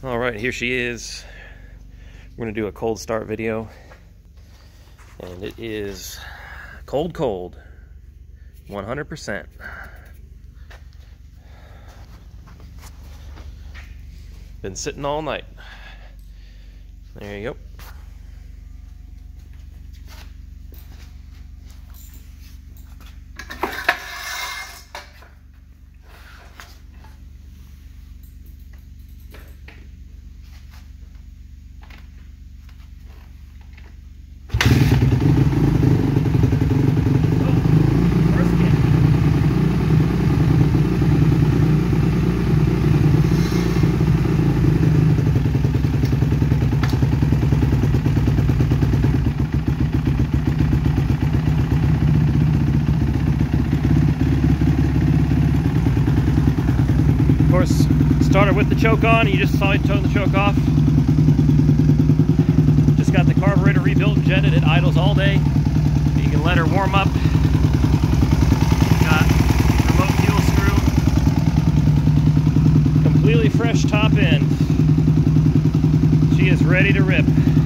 All right, here she is. We're gonna do a cold start video, and it is cold, 100%. Been sitting all night. There you go. Of course, started with the choke on. You just saw it turn the choke off. Just got the carburetor rebuilt and jetted. It idles all day. You can let her warm up. Got remote fuel screw. Completely fresh top end. She is ready to rip.